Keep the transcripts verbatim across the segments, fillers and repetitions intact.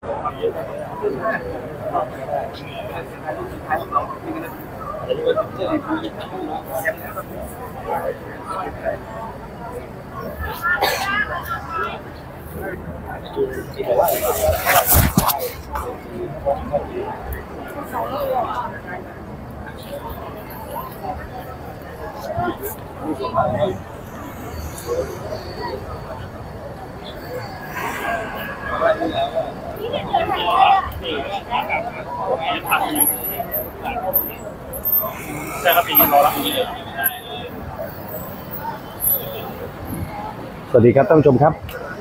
ใช่ครับปีนี้รอแล้วสวัสดีครับท่านผู้ชมครับ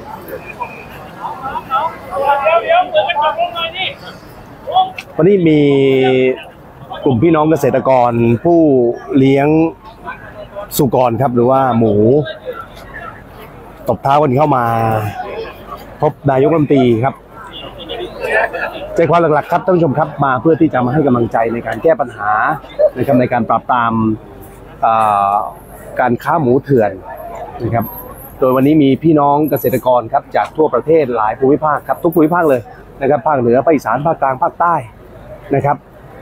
วันนี้มีกลุ่มพี่น้องเกษตรกรผู้เลี้ยงสุกรครับหรือว่าหมูตบเท้ากันเข้ามาพบนายกรัฐมนตรีครับใจความหลักๆครับท่านผู้ชมครับมาเพื่อที่จะมาให้กำลังใจในการแก้ปัญหานะครับในการปราบปรามการค้าหมูเถื่อนนะครับโดยวันนี้มีพี่น้องเกษตรกรครับจากทั่วประเทศหลายภูมิภาคครับทุกภูมิภาคเลยนะครับภาคเหนือภาคอีสานภาคกลางภาคใต้นะครับ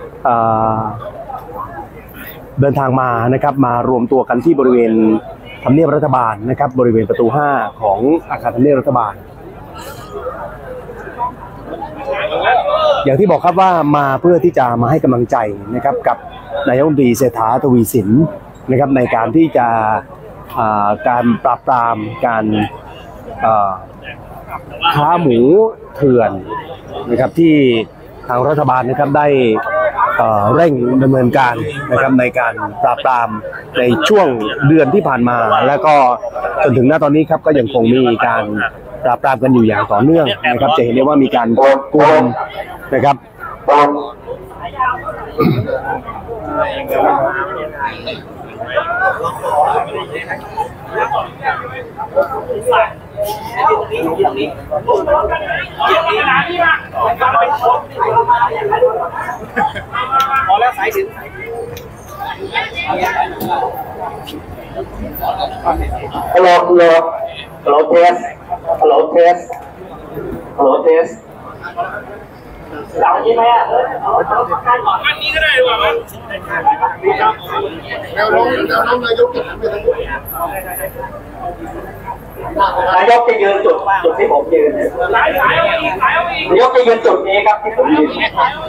เดินทางมานะครับมารวมตัวกันที่บริเวณทำเนียบรัฐบาลนะครับบริเวณประตูห้าของอาคารทำเนียบรัฐบาลอย่างที่บอกครับว่ามาเพื่อที่จะมาให้กำลังใจนะครับกับนายกรัฐมนตรีเศรษฐาทวีสินนะครับในการที่จะการปราบปรามการค้าหมูเถื่อนนะครับที่ทางรัฐบาลนะครับได้เร่งดำเนินการนะครับในการปราบปรามในช่วงเดือนที่ผ่านมาแล้วก็จนถึงณตอนนี้ครับก็ยังคงมีการปราบปรามกันอยู่อย่างต่อเนื่องนะครับจะเห็นได้ว่ามีการกดกลุ่มนะครับพอแล้วสายถึงฮัลโหลฮัลโหลฮัลโหลเทสฮัลโหลเทสฮัลโหลเทสจับยังไงอ่ะอันนี้ก็ได้หรือเปล่าแนวน้องแนวน้องนายกจะทำอะไรนายกจะยืนจุดจุดที่ผมยืนนายกจะยืนจุดนี้ครับที่ผมยืน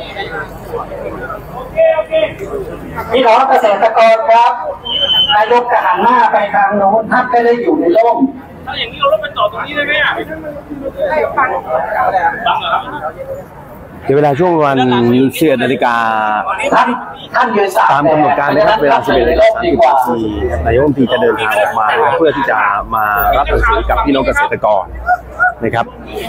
พี่น้องเกษตรกรครับนายกจะหันหน้าไปทางโน้นท่านไม่ได้อยู่ในร่มถ้าอย่างนี้เราต้องไปต่อตรงนี้ได้ไหมอ่ะฟังฟังเหรอครับเดี๋ยวเวลาช่วงวันสิบเอ็ดนาฬิกาท่านท่านยืนตามกำหนดการนะครับเวลาสิบเอ็ดนาฬิกาสามสิบนาทีนายกรัฐมนตรีจะเดินทางออกมาเพื่อที่จะมารับหนังสือกับพี่น้องเกษตรกรนะครับ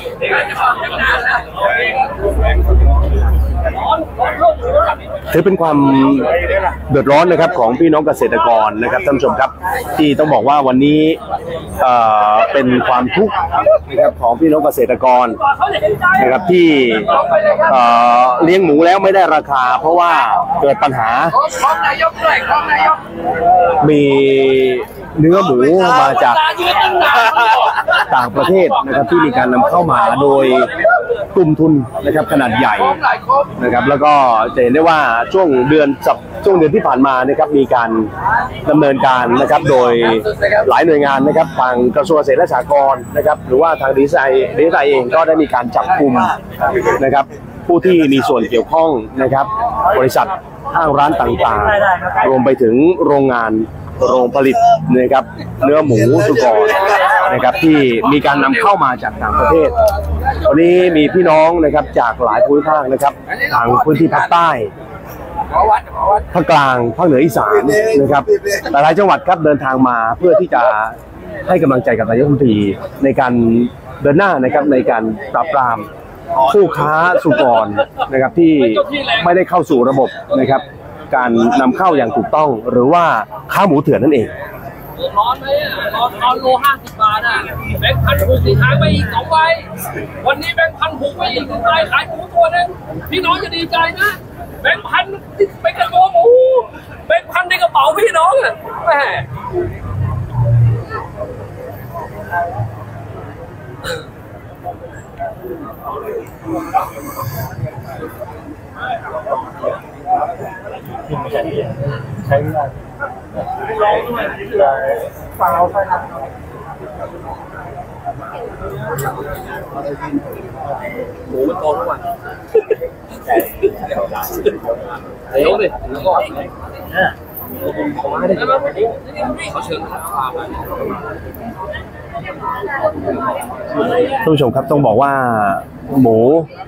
ถือเป็นความเดือดร้อนนะครับของพี่น้องเกษตรกรนะครับท่านผู้ชมครับที่ต้องบอกว่าวันนี้เอ่อเป็นความทุกข์นะครับของพี่น้องเกษตรกรนะครับที่เอ่อเลี้ยงหมูแล้วไม่ได้ราคาเพราะว่าเกิดปัญหามีเนื้อหมูมาจากต่างประเทศนะครับที่มีการนำเข้ามาโดยกลุ่มทุนนะครับขนาดใหญ่นะครับแล้วก็จะเห็นได้ว่าช่วงเดือนสัปช่วงเดือนที่ผ่านมานะครับมีการดำเนินการนะครับโดยหลายหน่วยงานนะครับทางกระทรวงเกษตรและสหกรณ์นะครับหรือว่าทางดีไซน์ดีไซน์เองก็ได้มีการจับกลุ่มนะครับผู้ที่มีส่วนเกี่ยวข้องนะครับบริษัทห้างร้านต่างๆรวมไปถึงโรงงานโรงผลิตนะครับเนื้อหมูสุกรนะครับที่มีการนำเข้ามาจากต่างประเทศวันนี้มีพี่น้องนะครับจากหลายภูมิภาคนะครับทางพื้นที่ภาคใต้ภาคกลางภาคเหนืออีสานนะครับหลายจังหวัดครับเดินทางมาเพื่อที่จะให้กำลังใจกับนายกรัฐมนตรีในการเดินหน้านะครับในการปราบปรามผู้ค้าสุกรนะครับที่ไม่ได้เข้าสู่ระบบนะครับการนำเข้าอย่างถูกต้องหรือว่าค้าหมูเถื่อนนั่นเองร้อนไหมร้อนร้อนโลห้าสิบบาทอ่ะแบงค์พันผูกสีหายไปอีกสองใบวันนี้แบงค์พันผูกไปอีกหนึ่งใบขายหมูตัวนึงพี่น้องจะดีใจนะแบงค์พันไปกระโดดหมูแบงค์พันในกระเป๋าพี่น้องอ่ะแหมใช้ไม่ได้ลองด้วยฟังเอาไปนะหมูมันโตทุกวันเดี๋ยวดิแล้วก็เขาเชิญข้าวมาท่านผู้ชมครับต้องบอกว่าหมู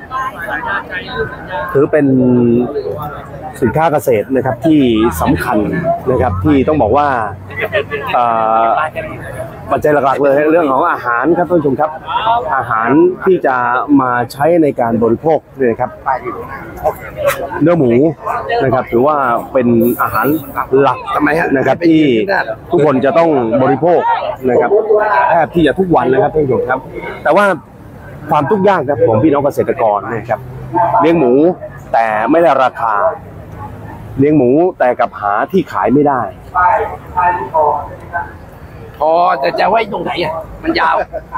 ถือเป็นสินค้าเกษตรนะครับที่สำคัญนะครับที่ต้องบอกว่าปัจจัยหลักๆเลยเรื่องของอาหารครับท่านผู้ชมครับอาหารที่จะมาใช้ในการบริโภคเนี่ยครับเนื้อหมูนะครับถือว่าเป็นอาหารหลักนะครับที่ทุกคนจะต้องบริโภคนะครับแทบที่จะทุกวันนะครับท่านผู้ชมครับแต่ว่าความทุกข์ยากครับของพี่น้องเกษตรกรนะครับเลี้ยงหมูแต่ไม่ได้ราคาเลี้ยงหมูแต่กับหาที่ขายไม่ได้พอจะจะไว้ตรงไหนอ่ะมันยาวน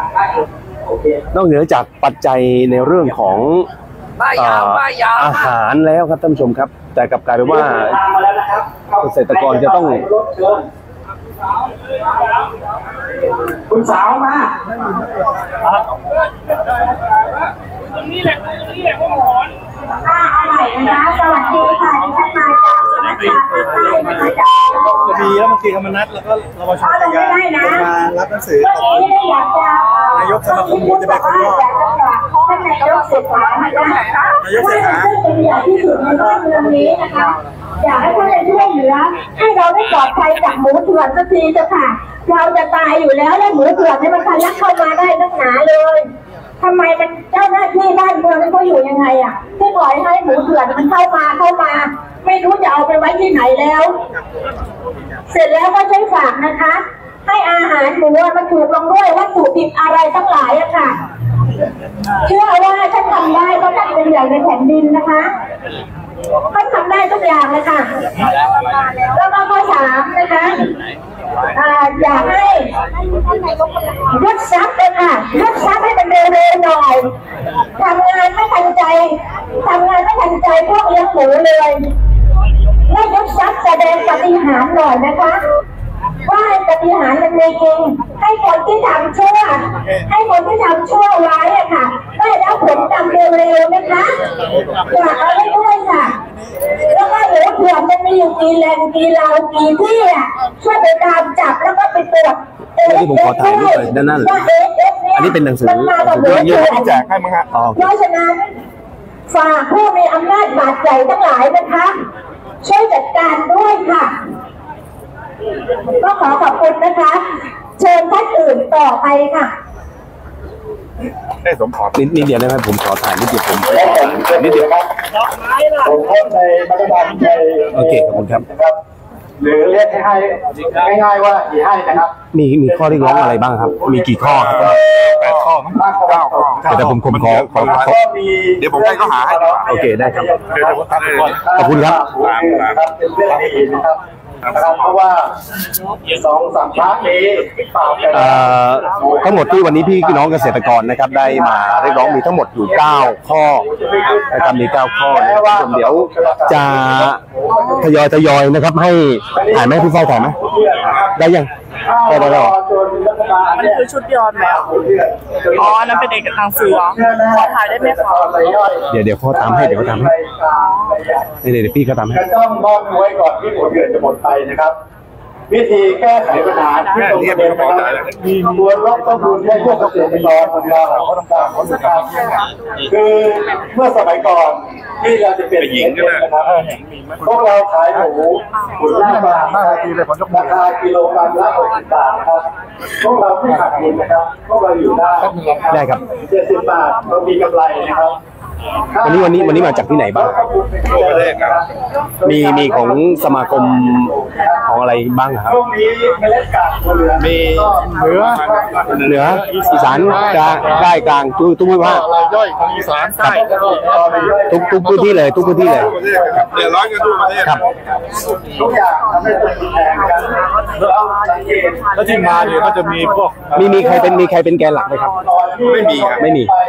อกเหนือจากปัจจัยในเรื่องของอาหารแล้วครับท่านผู้ชมครับแต่กลับกลายเป็นว่าเกษตรกรจะต้องคุณสาวมาตรงนี้แหละตรงนี้แหละพ่อหมอนอ่าอะไรนะคะสวัสดีค่ะดิฉันมาจากสมุทรปราการนะคะจากจะมีแล้วมันตีธรรมนัสแล้วก็เรามาชมรายการมารับหนังสือขอบคุณนายกสมาคมมูลจะไปคนนอกท่านนายกเศรษฐานะคะนายกเศรษฐาเป็นอย่างที่สุดในบ้านเมืองนี้นะคะอยากให้ท่านช่วยเหลือให้เราได้ปลอดภัยจากหมูเถื่อนสักทีเถอะค่ะเราจะตายอยู่แล้วแล้วหมูเถื่อนให้มันทะลักเข้ามาได้นักหนาเลยทำไมมันเจ้าหน้าที่บ้านเมืองเขาอยู่ยังไงอ่ะที่ปล่อยให้หมูเถื่อนมันเข้ามาเข้ามาไม่รู้จะเอาไปไว้ที่ไหนแล้วเสร็จแล้วก็ใช้ฝากนะคะให้อาหารหมูมันถูกลงด้วยวัตถุดิบอะไรทั้งหลายอะค่ะเชื่อว่าท่านทำได้เพราะท่านเป็นใหญ่ในแผ่นดินนะคะท่านทำได้ทุกอย่างเลยค่ะแล้วก็ข้อสามนะคะอยากให้ยกทรัพย์เลยค่ะยกทรัพย์ให้มันเร็วๆหน่อยทำงานไม่ทันใจทำงานไม่ทันใจพวกเลี้ยงหมูเลยให้ยกทรัพย์แสดงปฏิหารย์หน่อยนะคะว่าปฏิหารย์มันมีจริงให้คนที่ทำชั่วให้คนที่ทำชั่วร้ายอะค่ะได้รับผลกรรมเร็วๆนะคะฝากเอาไว้ด้วยค่ะแล้วก็หมูเถื่อนมันมีอยู่กี่แหล่งกี่เรากี่ที่อะช่วยไปตามจับแล้วก็ไปตรวจที่ผมขอถ่ายรูปเลยด้านหน้าเลยอันนี้เป็นหนังสือผมยื่นแจกให้มั้งฮะเพราะฉะนั้นฝากผู้มีอำนาจบาดใหญ่ทั้งหลายนะคะช่วยจัดการด้วยค่ะก็ขอขอบคุณนะคะเชิญท่านอื่นต่อไปค่ะได้สมขอนิดนิดเดียวนะครับผมขอถ่ายนิดเดียวผมนิดเดียวผมโพสในรัฐบาลในโอเคขอบคุณครับหรือเรียกให้ให้ง่ายๆว่ากี่ให้นะครับมีมีข้อเรียกร้องอะไรบ้างครับมีกี่ข้อครับแปดข้อมั้งเก้าข้อเดี๋ยวผมผมขอขอเดี๋ยวผมให้เขาหาให้โอเคได้ครับเดี๋ยวผมทำก่อนขอบคุณครับเป็นเรื่องดีนะครับเพราะว่าสองสามพรรคนี้ทั้งหมดที่วันนี้พี่น้องเกษตรกรนะครับได้มาเรียกร้องมีทั้งหมดอยู่เก้าข้อนะครับมีเก้าข้อนะครับเดี๋ยวจะทยอยทยอยนะครับให้ถ่ายไหมพี่ฝ้ายถ่ายไหมได้ยังได้ได้แล้วมันคือชุดยอนแล้วอ๋อนั่นเป็นเอกสารเสือขอถ่ายได้ไหมคะเดี๋ยวเดี๋ยวเขาตามให้เดี๋ยวเขาตามให้เดี๋ยวเดี๋ยวพี่เขาตามให้ต้องมอบไว้ก่อนที่ผลเดือนจะหมดไปนะครับวิธีแก้ไขปัญหาที่ตรงประเด็นนะครับควรลดต้นทุนให้พวกเกษตรกรของเราเขาต้องการผลสุดท้ายคือเมื่อสมัยก่อนที่เราจะเปลี่ยนเงินนะครับพวกเราขายหมูหมูล่าบาทราคากิโลกรัมละหกสิบบาทนะครับพวกเราไม่ขาดทุนนะครับพวกเราอยู่ได้ได้ครับเจ็ดสิบบาทเรามีกำไรนะครับวันนี้วันนี้วันนี้มาจากที่ไหนบ้างมีมีของสมาคมของอะไรบ้างครับมีเหนือเหนืออีสานกลางใต้กลางทุกทุกภาคย่อยของอีสานใต้ทุกทุกพื้นที่เลยทุกพื้นที่เลยเดือดร้อนกันทุกประเทศครับทุกอย่างทำให้ตัวแทนกันแล้วที่มาเนี่ยก็จะมีพวกมีมีใครเป็นมีใครเป็นแกนหลักไหมครับไม่มีครับไม่มี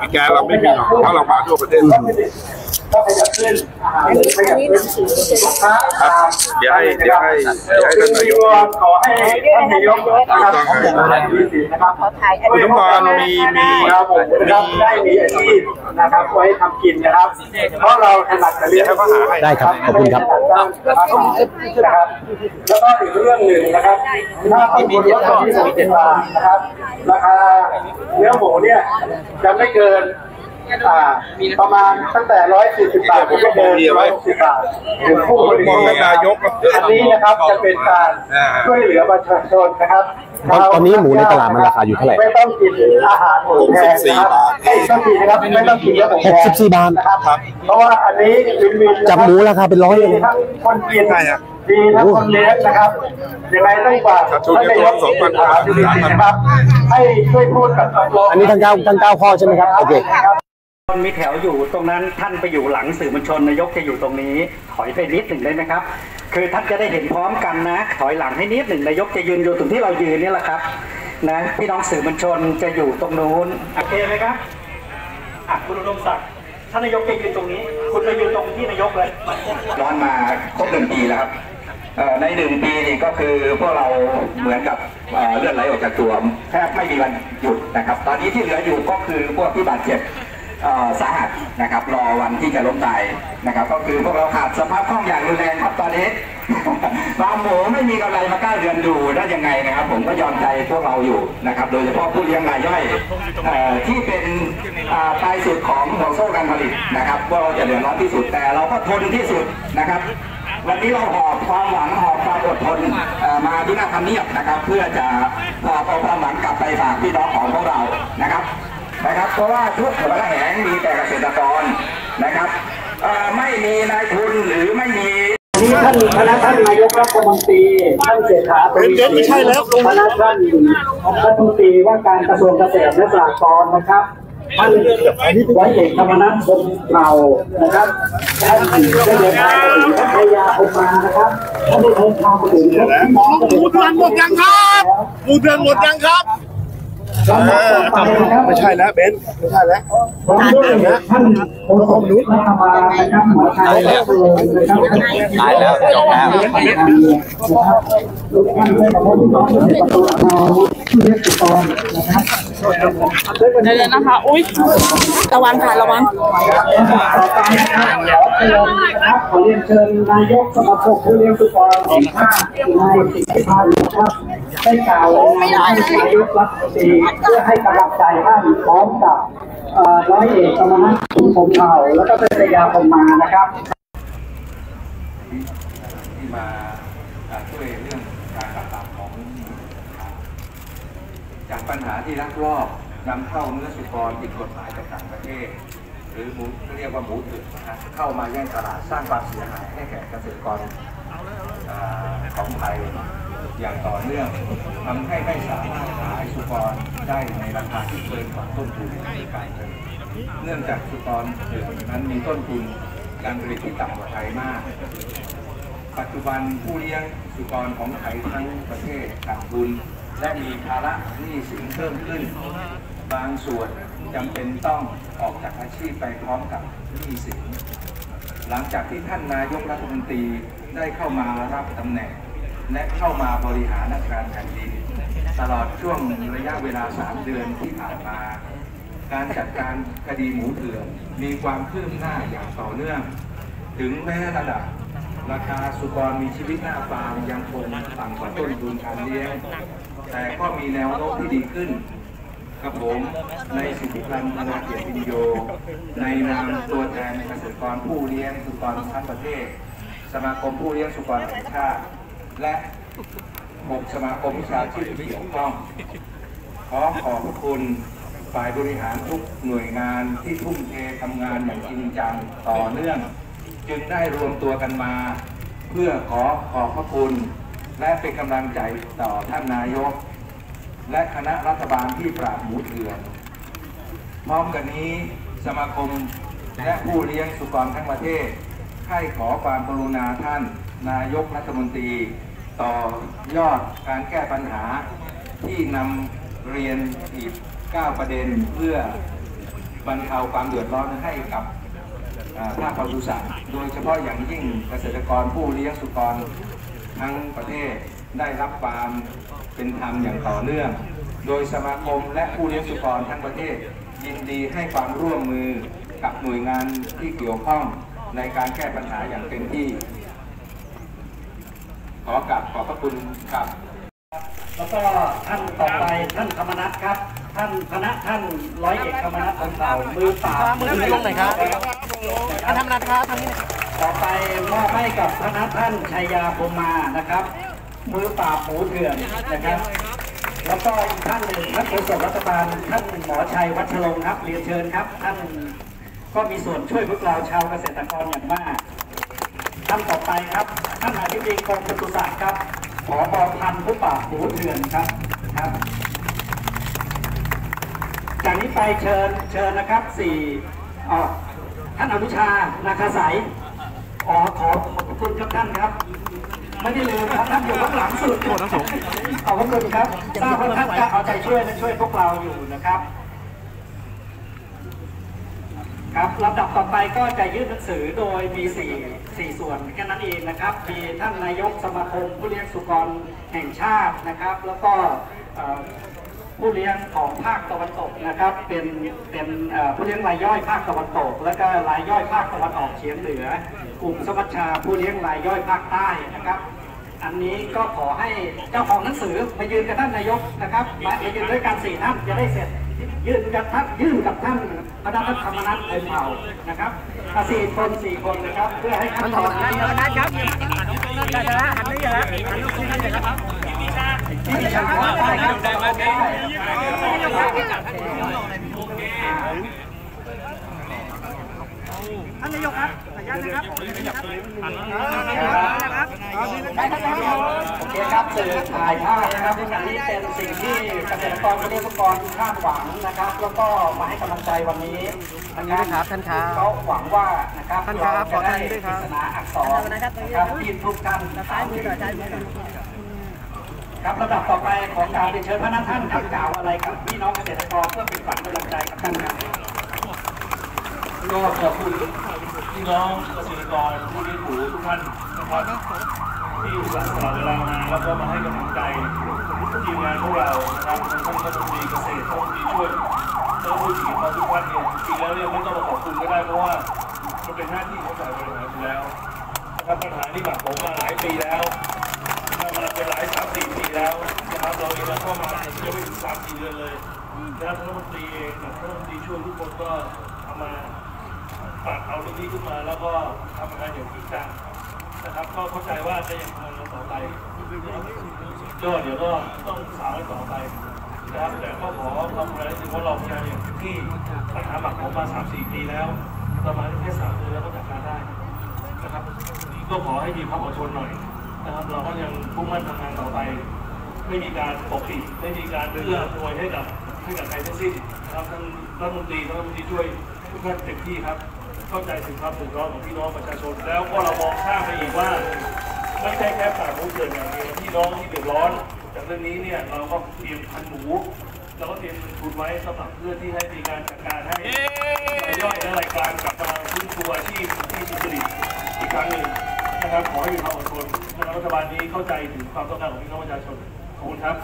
อีแกเราไม่มีหรอกเพราะเรามาทั่วประเทศก็ขยับขึ้นขยับขึ้นครับเดี๋ยวให้เดี๋ยวให้เดี๋ยวให้ท่านนายกขอให้ท่านนายกนะครับคุณน้ำบอลมีมีมีได้มีอาชีพนะครับไว้ทำกินนะครับเพราะเราถนัดแต่เรื่องได้ครับขอบคุณครับนะครับแล้วก็อีกเรื่องหนึ่งนะครับถ้าต้นทุนลดลงที่สิบเจ็ดบาทนะครับราคาเนื้อหมูเนี่ยจะไม่เกินประมาณตั้งแต่ร้อยสี่สิบบาทถึงเกินร้อยหกสิบบาทถึงผู้บริโภคนายกอันนี้นะครับจะเป็นการช่วยเหลือประชาชนนะครับตอนนี้หมูในตลาดมันราคาอยู่เท่าไหร่ไม่ต้องกินอาหารหมูแพงนะครับไม่ต้องกินนะครับไม่ต้องกินแล้วผมแพงหกสิบสี่บาทนะครับเพราะว่าอันนี้จากหมูราคาเป็นร้อยเลยทั้งคนกินดีทั้งคนเลี้ยงนะครับยังไงต้องฝากท่านนายกสองพันบาทนะครับให้ช่วยพูดกับอันนี้ทั้งเก้าทั้งเก้าข้อใช่ไหมครับโอเคคนมีแถวอยู่ตรงนั้นท่านไปอยู่หลังสื่อมวลชนนายกจะอยู่ตรงนี้ถอยไปนิดหนึ่งได้ไหมครับคือท่านจะได้เห็นพร้อมกันนะถอยหลังให้นิดหนึ่งนายกจะยืนอยู่ตรงที่เรายืนนี่แหละครับนะพี่น้องสื่อมวลชนจะอยู่ตรงนู้นโอเคไหมครับอ่ะคุณอุดมศักดิ์ท่านนายกจะยืนตรงนี้คุณไปยืนตรงที่นายกเลยร้อนมาครบหนึ่งปีแล้วครับในหนึ่งปีนี่ก็คือพวกเราเหมือนกับเลือดไหลออกจากตัวแทบไม่มีวันหยุดนะครับตอนนี้ที่เหลืออยู่ก็คือพวกที่บาดเจ็บสาหัสนะครับรอวันที่จะล้มตายนะครับก็คือพวกเราขาดสภาพคล่องอย่างรุนแรงครับตอนนี้ฟาร์มหมูไม่มีกำไรมาเก้าเดือนดูได้ยังไงนะครับผมก็ยอมใจพวกเราอยู่นะครับโดยเฉพาะผู้เลี้ยงรายย่อยที่เป็นปลายสุดของห่วงโซ่การผลิตนะครับพวกเราจะเดือดร้อนที่สุดแต่เราก็ทนที่สุดนะครับวันนี้เราหอบความหวังหอบความอดทนมาที่หน้าทำเนียบนะครับเพื่อจะหอบเอาความหวังกลับไปฝากพี่น้องของพวกเรานะครับนะครับเพราะว่าทุกหัวละแหงมีแต่เกษตรกรนะครับไม่มีนายทุนหรือไม่มีนี่ท่านคณะท่านนายกรัฐมนตรีท่านเศรษฐาทวีสินไม่ใช่แล้วคณะท่านรัฐมนตรีว่าการกระทรวงเกษตรและสหกรณ์นะครับท่านร้อยเอกธรรมนัสพรหมเผ่านะครับท่านได้เดินทางมาถึงพัทยาผมมานะครับท่านได้เดินทางมาถึงหมูเดือนหมดยังครับหมูเดือนหมดยังครับไม่ใช่แล้วเบนไม่ใช่แล้วท่านโฆษกรัฐบาลนะครับหมอชัยแล้วตายแล้วจบแล้วทุกท่านได้มาพบพี่น้องเกษตรกรที่เลี้ยงสุกรนะครับเดี๋ยวนะคะอุ้ยระวังค่ะระวังต่อไปนะครับขอเชิญนะครับขอเรียนเชิญนายกสมาคมผู้เลี้ยงสุกรของภาคนายสิทธิพันธ์นะครับได้กล่าวในนามนายกรัฐมนตรีเพื่อให้กำลังใจท่านพร้อมกับร้อยเอกธรรมนัสพรหมเผ่าแล้วก็ภรรยาผมมานะครับที่มาช่วยเรื่องการปราบปรามของจากปัญหาที่ลักลอบนำเข้าเนื้อสุกรผิดกฎหมายจากต่างประเทศหรือหมูเรียกว่าหมูเถื่อนเข้ามาแย่งตลาดสร้างความเสียหายให้แก่เกษตรกรของไทยอย่างต่อเนื่องทำให้ไม่สามารถขายสุกรได้ในราคาที่เกินกว่าต้นทุนในการผลิตเนื่องจากสุกรเถื่อนนั้นมีต้นทุนการผลิตที่ต่ำกว่าไทยมากปัจจุบันผู้เลี้ยงสุกรของไทยทั้งประเทศขาดทุนและมีภาระหนี้สินเพิ่มขึ้นบางส่วนจำเป็นต้องออกจากอาชีพไปพร้อมกับหนี้สินหลังจากที่ท่านนายกรัฐมนตรีได้เข้ามารับตำแหน่งและเข้ามาบริหารราชการแผ่นดินตลอดช่วงระยะเวลาสามเดือนที่ผ่านมาการจัดการคดีหมูเถื่อนมีความคืบหน้าอย่างต่อเนื่องถึงแม้ระดับราคาสุกรมีชีวิตหน้าฟาร์มยังคงต่ำกว่าต้นทุนการเลี้ยงแต่ก็มีแนวโน้มที่ดีขึ้นกับผมในสิทธิพันธ์ธนาเกียรติพินโยในนามตัวแทนเกษตรกรผู้เลี้ยงสุกรทั้งประเทศสมาคมผู้เลี้ยงสุกรแห่งชาติและหกสมาคมวิชาชีพที่เกี่ยวข้องขอขอบคุณฝ่ายบริหารทุกหน่วยงานที่ทุ่มเททำงานอย่างจริงจังต่อเนื่องจึงได้รวมตัวกันมาเพื่อขอขอบพระคุณและเป็นกำลังใจต่อท่านนายกและคณะรัฐบาลที่ปราบหมูเถื่อนพร้อมกันนี้สมาคมและผู้เลี้ยงสุกรทั้งประเทศให้ขอความกรุณาท่านนายกรัฐมนตรีต่อยอดการแก้ปัญหาที่นำเรียนอีกเก้าประเด็นเพื่อบรรเทาความเดือดร้อนให้กับภาคปศุสัตว์โดยเฉพาะอย่างยิ่งเกษตรกรผู้เลี้ยงสุกรทั้งประเทศได้รับความเป็นธรรมอย่างต่อเนื่องโดยสมาคมและผู้เลี้ยงสุกรทั้งประเทศยินดีให้ความร่วมมือกับหน่วยงานที่เกี่ยวข้องในการแก้ปัญหาอย่างเต็มที่ขอกราบขอบพระคุณครับแล้วก็ท่านต่อไปท่านธรรมนัสครับท่านคณะท่านร้อยเอกธรรมนัสของเรามือปราบมือลงหน่อยครับท่านธรรมนัสครับทางนี้ต่อไปมอบให้กับคณะท่านชัยยาพรหมานะครับมือปราบหมูเถื่อนนะครับแล้วก็อีกท่านหนึ่งท่านโฆษกรัฐบาลท่านหมอชัยวัชรงค์ครับเรียนเชิญครับท่านก็มีส่วนช่วยพวกเราชาวเกษตรกรอย่างมากท่านต่อไปครับท่านอธิบดีกรมปศุสัตว์ครับผบ.พันธุ์ผู้ปราบหมูเถื่อนครับครับจากนี้ไปเชิญเชิญนะครับสี่อ๋อท่านอนุชานาคาสายอ๋อขอขอบคุณครับท่านครับไม่ได้ลืมครับท่านอยู่ข้างหลังสุดขอบคุณครับทราบว่าท่านจะเอาใจช่วยและช่วยพวกเราอยู่นะครับครับลำดับต่อไปก็จะยื่นหนังสือโดยมีสี่สี่ส่วนแค่นั้นเองนะครับมีท่านนายกสมาคมผู้เลี้ยงสุกรแห่งชาตินะครับแล้วก็ผู้เลี้ยงของภาคตะวันตกนะครับเป็นเป็นผู้เลี้ยงรายย่อยภาคตะวันตกและก็รายย่อยภาคตะวันออกเฉียงเหนือกลุ่มสมัชชาผู้เลี้ยงรายย่อยภาคใต้นะครับอันนี้ก็ขอให้เจ้าของหนังสือมายืนกับท่านนายกนะครับมายืนด้วยกันสี่ท่านจะได้เสร็จยื่นกับท่านยื่นกับท่านพระนัทธรรมนัสพรหมเผ่านะครับสี่คนสี่คนนะครับเพื่อให้ท่านถอนนะครับได้แล้วหันนี้แล้วหันลูกนี้เลยครับที่ชาได้ครับได้ไหมท่านนายกครับขออนุญาตนะครับโอเคครับสื่อถ่ายภาพนะครับอันนี้เป็นสิ่งที่เกษตรกรผู้เลี้ยงสุกรคาดหวังนะครับแล้วก็มาให้กำลังใจวันนี้นะครับท่านครับเขาหวังว่านะครับท่านครับขอได้ปริศนาอักษรนะครับที่ทุกท่านซ้ายมือหน่อยซ้ายมือครับระดับต่อไปของการเชิญพระนัทท่านกล่าวอะไรกับพี่น้องเกษตรกรเพื่อเป็นขวัญกำลังใจกับท่านครับก็ขอบคุณพี่น้องเกษตรกรผู้เลี้ยงหมูทุกท่านนะครับที่สละเวลามาแล้วก็มาให้กำลังใจทีมงานพวกเรานะครับท่านรัฐมนตรีเกษตรท่านรัฐมนตรีช่วยท่านผู้ถือมาทุกวันเนี่ยจริงแล้วเนี่ยไม่ต้องมาขอบคุณก็ได้เพราะว่ามันเป็นหน้าที่ของฝ่ายบริหารอยู่แล้วนะครับปัญหาที่หมักผมมาหลายปีแล้วมาเป็นหลายสามสี่ปีแล้วนะครับเราเองเราก็มายังไม่ถึงสามสี่เดือนเลยนะครับท่านรัฐมนตรีเองกับท่านรัฐมนตรีช่วยทุกคนก็ทำมาปัดเอาเรื่องนี้ขึ้นมาแล้วก็ทำงานอย่างจริงจังนะครับก็เข้าใจว่าจะยังทำงานต่อไปก็เดี๋ยวก็ต้องสาวต่อไปนะครับแต่ก็ขอทำอะไรถึงว่าเราพยายามอย่างที่ปัญหาหมักผมมาสามสี่ปีแล้วประมาณแค่สามเดือนแล้วก็จัดการได้นะครับก็ขอให้มีความอดทนหน่อยนะครับเราก็ยังมุ่งมั่นทำงานต่อไปไม่มีการปกปิดไม่มีการเอื้ออวยให้กับให้กับใครทั้งสิ้นนะครับท่านรัฐมนตรีท่านรัฐมนตรีช่วยทุกท่านเต็มที่ครับเข้าใจถึงความเดือดร้อนของพี่น้องประชาชนแล้วก็เรามองข้ามไปอีกว่าไม่ใช่แค่ปากหมูเถื่อนอย่างเดียวพี่น้องที่เดือดร้อนจากเรื่องนี้เนี่ยเราก็เตรียมพันหมูเราก็เตรียมทุนไว้สำหรับเพื่อที่ให้มีการจัดการให้รายย่อยและรายการกลับมาฟื้นฟูอาชีพที่สุจริตอีกครั้งหนึ่งนะครับขอให้มีความอดทนรัฐบาลนี้เข้าใจถึงความต้องการของพี่น้องประชาชนขอบคุณครับ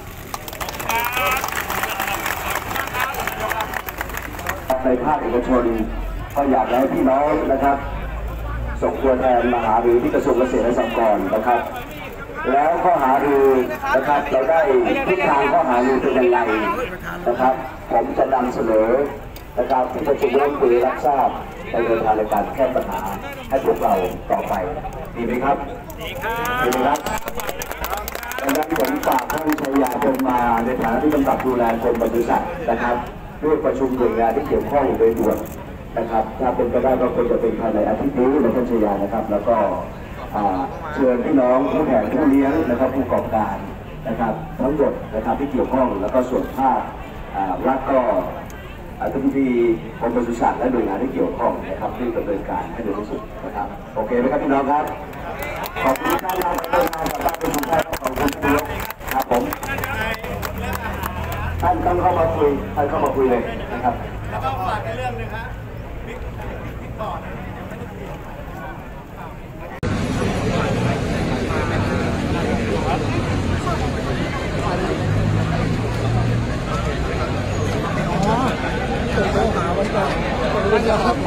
ในภาคเอกชนก็อยากให้พี่น้องนะครับส่งตัวแทนมาหารือที่กระทรวงเกษตรและสหกรณ์นะครับแล้วข้อหารือนะครับเราได้ทิศทางข้อหารือเป็นยังไงนะครับผมจะนำเสนอนะครับที่ประชุมร่วมคุยรับทราบในเรื่องในการแก้ปัญหาให้พวกเราต่อไปดีไหมครับดีครับดีครับดังนั้นผมฝากท่านชัยยาพรหมมาในฐานะที่กำกับดูแลกรมปศุสัตว์นะครับด้วยประชุมหน่วยงานที่เกี่ยวข้องโดยด่วนนะครับถ้าเป็นไปได้ก็ควรจะเป็นภายในอาทิตย์นี้นะท่านชัยยานะครับแล้วก็เชิญพี่น้องผู้แทนผู้เลี้ยงนะครับผู้ประกอบการนะครับทั้งหมดนะครับที่เกี่ยวข้องแล้วก็ส่วนภาครัฐก็อธิบดีกรมปศุสัตว์และหน่วยงานที่เกี่ยวข้องนะครับที่ดำเนินการให้เร็วที่สุดนะครับโอเคไหมครับพี่น้องครับขอบคุณท่านนะครับท่านประธานขอบคุณท่านครับผมท่านต้องเข้ามาคุยท่านเข้ามาคุยเลยนะครับแล้วก็ฝากในเรื่องนึงครับ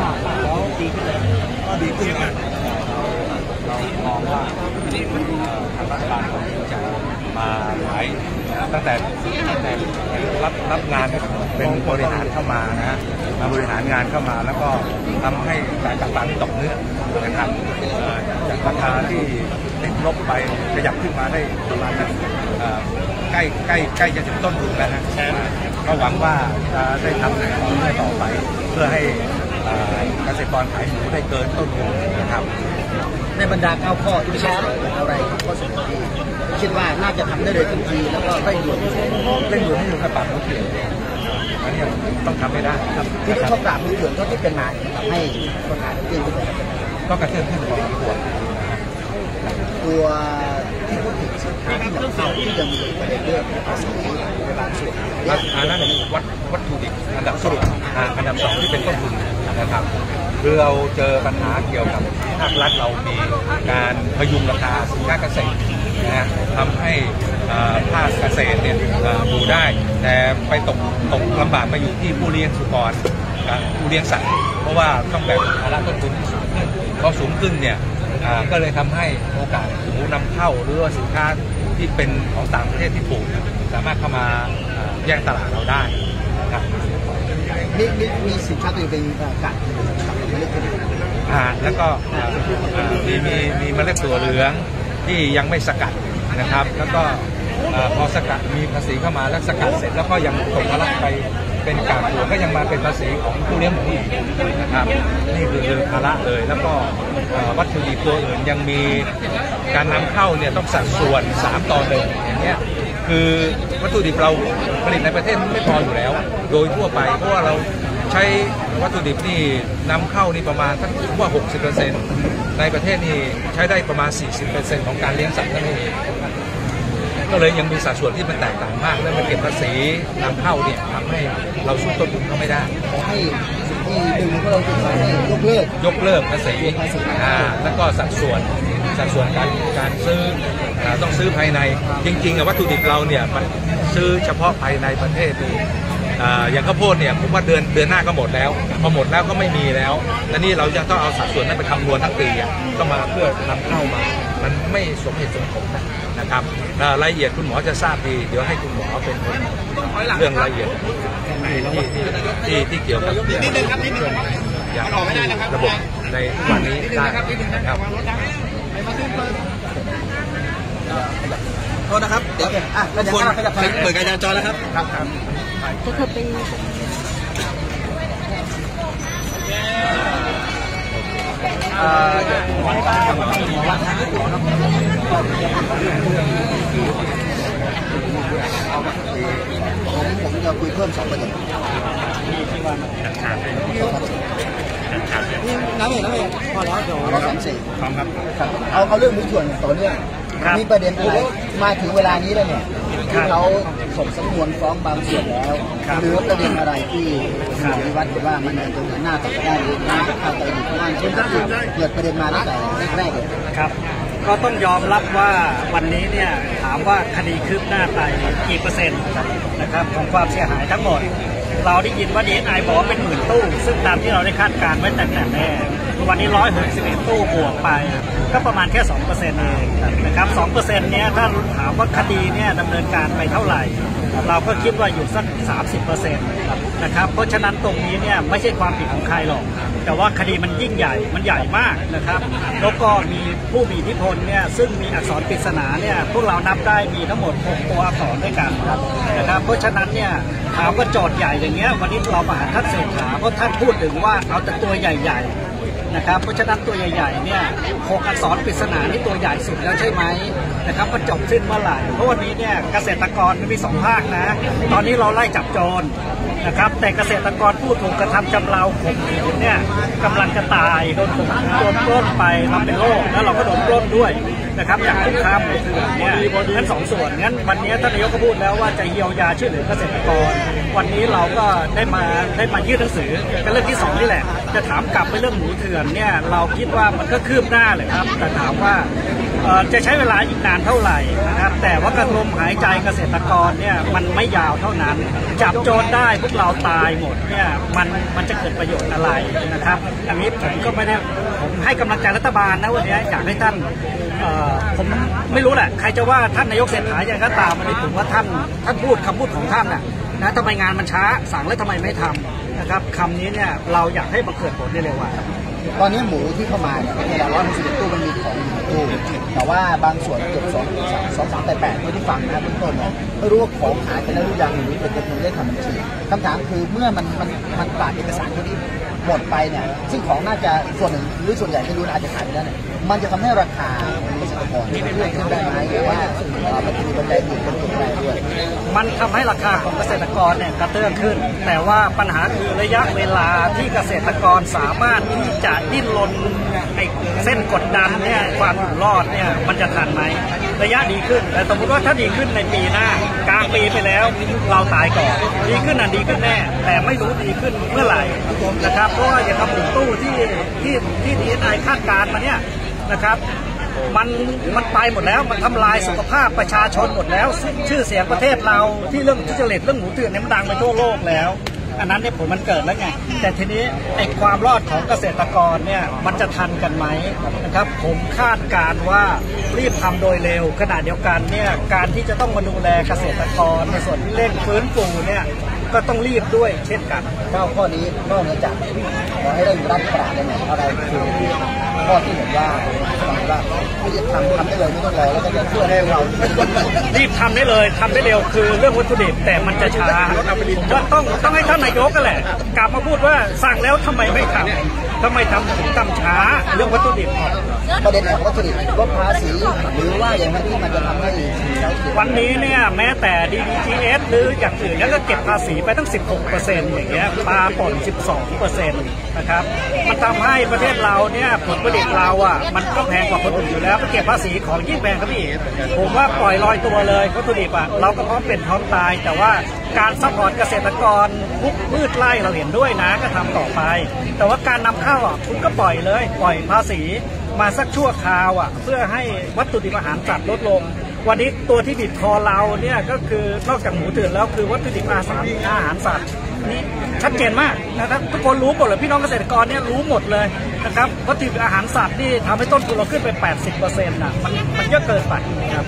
แล้วดีขึ้นเลยก็ดีขึ้นนะเรามองว่าทางรัฐบาลของจะมาหลายตั้งแต่ตั้งแต่รับรับงานเป็นบริหารเข้ามานะมาบริหารงานเข้ามาแล้วก็ทำให้การต่างๆตกเนื้อนะครับจากราคาที่ติดลบไปขยับขึ้นมาได้ประมาณนั้นใกล้ใกล้ใกล้จะถึงต้นทุนแล้วนะก็หวังว่าจะได้ทำในต่อไปเพื่อให้เกษตรกรขายหมูได้เกินต้นทุนนะครับในบรรดาเก้าข้อที่ไม่ใช่อะไรข้อสุดท้ายคิดว่าน่าจะทำได้เลยทันทีแล้วก็เร่งด่วนเร่งด่วนให้อยู่กับปากของเขียวอันนี้ต้องทำให้ได้ครับที่เขาปราบมือถือเขาที่เป็นมาทำให้คนขายเกินขึ้นก็กระเทือนขึ้นพอสมควรตัวที่พูดถึงสินค้าที่นำเข้าที่ยังมีประเด็นเรื่องภาษีในบางส่วนอันนั้นวัดวัตถุดิบอันดับสรุปอันดับสองที่เป็นต้นทุนนะครับคือเราเจอปัญหาเกี่ยวกับภาครัฐเรามีการพยุงราคาสินค้าเกษตรนะทำให้ภาคเกษตรเนี่ยอยู่ได้แต่ไปตกตกลำบากมาอยู่ที่ผู้เลี้ยงสุกรผู้เลี้ยงสัตว์เพราะว่าต้องแบกภาระต้นทุนที่สูงขึ้นพอสูงขึ้นเนี่ยก็เลยทำให้โอกาสหมูนำเข้าหรือว่าสินค้าที่เป็นของต่างประเทศที่ถูกสามารถเข้ามาแย่งตลาดเราได้ครับมีมีมีสินค้าตัวเป็นกัดกับเมล็ดอ่าแล้วก็มีมีมีเมล็ดถั่วเหลืองที่ยังไม่สกัดนะครับแล้วก็พอสกัดมีภาษีเข้ามาแล้วสกัดเสร็จแล้วก็ยังตกภาระไปเป็นกากถั่วก็ยังมาเป็นภาษีของผู้เลี้ยงหมูนะครับนี่คือภาระเลยแล้วก็วัตถุดิบตัวอื่นยังมีการนำเข้าเนี่ยต้องสัดส่วนสามต่อหนึ่งอย่างเงี้ยคือวัตถุดิบเราผลิตในประเทศไม่พออยู่แล้วโดยทั่วไปเพราะว่าเราใช้วัตถุดิบนี่นำเข้านี่ประมาณทั้งว่า หกสิบเปอร์เซ็นต์ ในประเทศนี่ใช้ได้ประมาณ สี่สิบเปอร์เซ็นต์ ของการเลี้ยงสัตว์นั่นเองก็เลยยังมีสัดส่วนที่มันแตกต่างมากและมันเก็บภาษีนำเข้าเนี่ยทำให้เราสู้ต้นทุนเขาไม่ได้ขอให้สิ่งที่ดึงพวกเราจะให้ยกเลิกยกเลิกภาษีอ่าแล้วก็สัดส่วนสัดส่วนการการซื้อต้องซื้อภายในจริงๆวัตถุดิบเราเนี่ยมันซื้อเฉพาะภายในประเทศนี่อย่างข้าวโพดเนี่ยผมว่าเดือนเดือนหน้าก็หมดแล้วพอหมดแล้วก็ไม่มีแล้วและนี่เรายังต้องเอาสัดส่วนนั้นไปคำนวณทั้งปีต้องมาเพื่อนำเข้ามามันไม่สมเหตุสมผลนะครับรายละเอียดคุณหมอจะทราบดีเดี๋ยวให้คุณหมอเป็นเรื่องรายละเอียดที่ที่ที่เกี่ยวกับนิดนึงครับนิดนึงอย่างระบบในทุกวันนี้ได้นะครับโทษนะครับเดี๋ยวอ่ะแล้วเดี๋ยวจะเปิดการจราจรแล้วครับครับครับจะเกิดเป็นผมผมจะคุยเพิ่มสองประเด็นน้ำเองน้ำเองพอแล้วเดี๋ยวเราสามสี่พร้อมครับเอาเอาเรื่องมือส่วนต่อเนื่องมีประเด็นอะไรมาถึงเวลานี้แล้วเนี่ยที่เขาส่งสำนวนฟ้องบางส่วนแล้วหรือประเด็นอะไรที่คุณหมอวิวัฒน์ว่ามันจะเดินหน้าต่อได้หรือน่าจะเข้าใจอยู่เพราะว่าเช่นเกิดประเด็นมาตั้งแต่แรกเลยครับก็ต้องยอมรับว่าวันนี้เนี่ยถามว่าคดีคืบหน้าไปกี่เปอร์เซ็นต์นะครับของความเสียหายทั้งหมดเราได้ยินว่า ดี เอส ไอ บอกว่าเป็นหมื่นตู้ซึ่งตามที่เราได้คาดการณ์ไว้แต่แต่แรกวันนี้ร้อยหกสิบเอ็ดตู้บวกไปก็ประมาณแค่ สองเปอร์เซ็นต์ เองนะครับ สองเปอร์เซ็นต์ เนี้ยถ้าถามว่าคดีเนี่ยดำเนินการไปเท่าไหร่เราก็คิดว่าอยู่สัก สามสิบเปอร์เซ็นต์ นะครับเพราะฉะนั้นตรงนี้เนี่ยไม่ใช่ความผิดของใครหรอกแต่ว่าคดีมันยิ่งใหญ่มันใหญ่มากนะครับแล้วก็มีผู้มีอิทธิพลเนี่ยซึ่งมีอักษรปริศนาเนี่ยพวกเรานับได้มีทั้งหมดหกตัวอักษรด้วยกันนะครับเพราะฉะนั้นเนี่ยถามว่าโจทย์ใหญ่อย่างเงี้ยวันนี้เรามาหาท่านเศรษฐาเพราะท่านพูดถึงว่าเอาแต่ตัวใหญ่ๆนะครับเพราะฉะนั้นตัวใหญ่ๆเนี่ยหกอักษรปริศนานี่ตัวใหญ่สุดแล้วใช่ไหมนะครับมันจบสิ้นเมื่อไหร่เพราะวันนี้เนี่ยเกษตรกรมีสองภาคนะตอนนี้เราไล่จับโจรนะครับแต่เกษตรกรผู้ถูกกระทำจำเราข่มขืนเนี่ยกำลังจะตายโดนข่มขืนโดนปล้นไปเราเป็นโรคแล้วเราก็โดนปล้นด้วยนะครับอย่างคุกคามเนี่ยทั้งสองส่วนงั้นวันนี้ท่านนายกก็พูดแล้วว่าจะเยียวยาช่วยเหลือเกษตรกรวันนี้เราก็ได้มาได้มายื่นหนังสือกันเรื่องที่สองนี่แหละจะถามกลับไปเรื่องหมูเถื่อนเนี่ยเราคิดว่ามันก็คืบหน้าเลยครับแต่ถามว่าจะใช้เวลาอีกนานเท่าไหร่นะครับแต่ว่ากระลมหายใจเกษตรกรเนี่ยมันไม่ยาวเท่านั้นจับโจรได้พวกเราตายหมดเนี่ยมันมันจะเกิดประโยชน์อะไรนะครับอันนี้ผมก็ไม่ได้ผมให้กำลังใจรัฐบาลนะวันนี้อยากให้ท่านผมไม่รู้แหละใครจะว่าท่านนายกเศรษฐาอย่างก็ตามวันนี้ผมว่าท่านท่านพูดคำพูดของท่านน่ะนะทำไมงานมันช้าสั่งแล้วทำไมไม่ทำนะครับคำนี้เนี่ยเราอยากให้มันเกิดผลได้เร็ววันตอนนี้หมูที่เข้ามาเนี่ยในร้อยหกสิบตู้มันมีของอยู่ในตู้แต่ว่าบางส่วนเกือบสองสองสามแปดแปดที่ฟังนะเบื้องต้นเนี่ยไม่รู้ว่าของหายไปแล้วหรือยังหรือเป็นจำนวนเลขทำบัญชีคำถามคือเมื่อมันมันมันปราดเอกสารพวกนี้หมดไปเนี่ยซึ่งของน่าจะส่วนหนึ่งหรือส่วนใหญ่ไม่รู้อาจจะขายไปแล้วเนี่ยมันจะทำให้ราคาของเกษตรกรเพิ่มขึ้นได้ไหมหรือว่ามันจะมีปัจจัยอื่นเป็นตัวแปรด้วยมันทำให้ราคาของเกษตรกรเนี่ยกระเตื้องขึ้นแต่ว่าปัญหาคือระยะเวลาที่เกษตรกรสามารถที่จะดิ้นรนไอ้เส้นกดดันเนี่ยความอยู่รอดเนี่ยมันจะทันไหมระยะดีขึ้นแต่สมมติว่าถ้าดีขึ้นในปีหน้ากลางปีไปแล้วเราตายก่อนดีขึ้นอ่ะดีขึ้นแน่แต่ไม่รู้ดีขึ้นเมื่อไหร่นะครับเพราะว่าอย่างคำหนึ่งตู้ที่ที่ที่ดีเอสไอคาดการมาเนี่ยนะครับมันมันไปหมดแล้วมันทำลายสุขภาพประชาชนหมดแล้วชื่อเสียงประเทศเราที่เรื่องทุจริตเรื่องหมูเถื่อนเนี่ยมันดังไปทั่วโลกแล้วอันนั้นเนี่ยผลมันเกิดแล้วไงแต่ทีนี้ไอ้ความรอดของเกษตรกรเนี่ยมันจะทันกันไหมนะครับผมคาดการว่ารีบทำโดยเร็วขณะเดียวกันเนี่ยการที่จะต้องมาดูแลเกษตรกรในส่วนที่เร่งฟื้นฟูเนี่ยก็ต้องรีบด้วยเช่นกันข้อข้อนี้นอกจากขอให้ได้อยู่ด้านปราดได้ไหมอะไรคือข้อที่เห็นว่าว่าไม่จะทำทำได้เลยไม่ต้องรอแล้วก็จะช่วยให้เรารีบทำได้เลยทำได้เร็วคือเรื่องวัตถุดิบแต่มันจะช้าก็ต้องต้องให้ท่านนายกกันแหละกลับมาพูดว่าสั่งแล้วทำไมไม่ทำทำไมทำถึงทำช้าเรื่องวัตถุดิบประเด็นของวัตถุดิบลดภาษีหรือว่าอย่างไรที่มันจะทำให้วันนี้เนี่ยแม้แต่ ดี ดี จี เอส หรืออย่างอื่นแล้วก็เก็บภาษีไปตั้ง สิบหกเปอร์เซ็นต์ อย่างเงี้ยปลาป่น สิบสองเปอร์เซ็นต์ นะครับมันทำให้ประเทศเราเนี่ยผลผลิตเราอ่ะมันก็แพงกว่าคนอื่นอยู่แล้วไปเก็บภาษีของยิ่งแพงครับพี่ผมว่าปล่อยลอยตัวเลยวัตถุดิบอ่ะเราก็พร้อมเป็นพร้อมตายแต่ว่าการซัพพอร์ตเกษตรกรทุกพืชไร่เราเห็นด้วยนะก็ทำต่อไปแต่ว่าการนำเข้าอ่ะคุณก็ปล่อยเลยปล่อยภาษีมาสักชั่วคราวอ่ะเพื่อให้วัตถุดิบอาหารสัตว์ลดลงวันนี้ตัวที่บีบคอเราเนี่ยก็คือนอกจากหมูเถื่อนแล้วคือวัตถุดิบอาหารอาหารสัตว์นี่ชัดเจนมากนะครับทุกคนรู้หมดเลยพี่น้องเกษตรกรเนี่ยรู้หมดเลยนะครับวัตถุดิบอาหารสัตว์นี่ทำให้ต้นทุนเราขึ้นไป แปดสิบเปอร์เซ็นต์ น่ะมันมันเยอะเกินไปครับ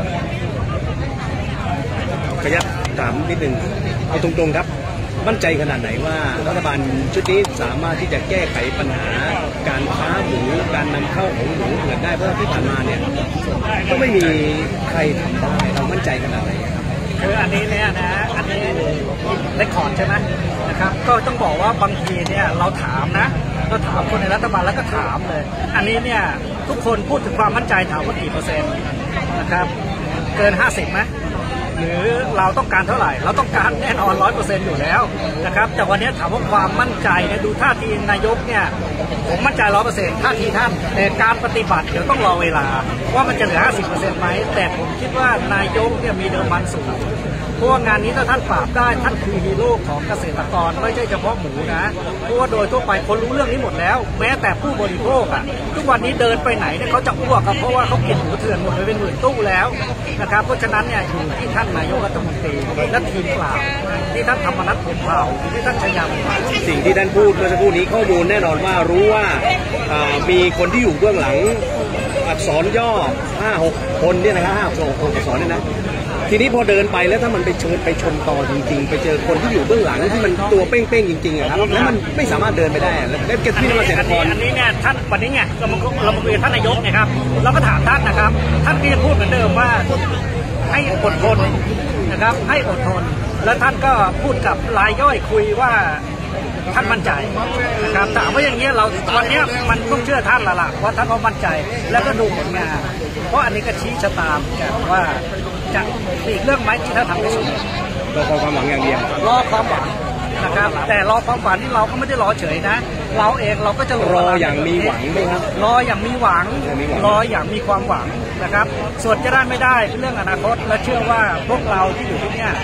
ขออนุญาตถามนิดนึงเอาตรงๆครับมั่นใจขนาดไหนว่ารัฐบาลชุดนี้สามารถที่จะแก้ไขปัญหาการค้าหมูการนำเข้าของหมูเถื่อนได้เพราะที่ผ่านมาเนี่ยก็ไม่มีใครทำได้เรามั่นใจขนาดไหนครับคืออันนี้เนี่ยนะอันนี้เรคคอร์ดใช่ไหมนะครับก็ต้องบอกว่าบางทีเนี่ยเราถามนะเราถามคนในรัฐบาลแล้วก็ถามเลยอันนี้เนี่ยทุกคนพูดถึงความมั่นใจถามว่ากี่เปอร์เซ็นต์นะครับเกินห้าสิบไหมหรือเราต้องการเท่าไหร่เราต้องการแน่นอนร้อยเปอร์เซ็นต์อยู่แล้วนะครับแต่วันนี้ถามว่าความมั่นใจเนี่ยดูท่าทีนายกเนี่ยผมมั่นใจร้อยเปอร์เซ็นต์ท่าทีท่านแต่การปฏิบัติเดี๋ยวต้องรอเวลาว่ามันจะเหลือห้าสิบเปอร์เซ็นต์ไหมแต่ผมคิดว่านายกเนี่ยมีเดิมพันสูงเพราะว่างานนี้ถ้าท่านปราบได้ท่านคือฮีโร่ของเกษตรกรไม่ใช่เฉพาะหมูนะเพราะว่าโดยทั่วไปคนรู้เรื่องนี้หมดแล้วแม้แต่ผู้บริโภคอ่ะทุกวันนี้เดินไปไหนเนี่ยเขาจะอ้วกครับเพราะว่าเขากินหมูเถื่อนหมดไปเป็นหมื่นตู้แล้วนะครับเพราะฉะนั้นเนี่ยอยู่ที่ท่านนายกรัฐมนตรีและทีมเปล่าที่ท่านธรรมนัสพรหมเผ่าที่ท่านชยามสิ่งที่ท่านพูดเมื่อสักครู่นี้ข้อมูลแน่นอนว่ารู้ว่ามีคนที่อยู่เบื้องหลังอักษรย่อ ห้าหก คนเนี่ยนะครับห้าหกอักษรเนี่ยนะทีนี้พอเดินไปแล้วถ้ามันไปเชิญไปชนต่อจริงๆไปเจอคนที่อยู่เบื้องหลังที่มันตัวเป้งๆจริงๆอะครับแล้วมันไม่สามารถเดินไปได้แล้วเก็บที่นักเกษตรกรอันนี้เนี่ยท่านวันนี้ไงเรามาเรามาคุยกับท่านนายกนะครับเราก็ถามท่านนะครับท่านก็ยังพูดเหมือนเดิมว่าให้อดทนนะครับให้อดทนแล้วท่านก็พูดกับรายย่อยคุยว่าท่านมั่นใจนะครับถามว่าอย่างเงี้ยเราวันนี้มันต้องเชื่อท่านละล่ะว่าท่านก็มั่นใจแล้วก็ดูผลงานเพราะอันนี้ก็ชี้ชะตาว่าจะอีกเรื่องไหมที่ท่านทำไม่สุดรอความหวังอย่างเดียวรอความหวังนะครับแต่รอความหวังที่เราก็ไม่ได้รอเฉยนะเราเองเราก็จะรออย่างมีหวังไหมครับรออย่างมีหวังรออย่างมีความหวังนะครับส่วนจะได้ไม่ได้เป็นเรื่องอนาคตและเชื่อว่าพวกเราที่อยู่ที่นี่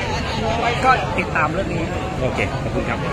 ก็ติดตามเรื่องนี้โอเคขอบคุณครับ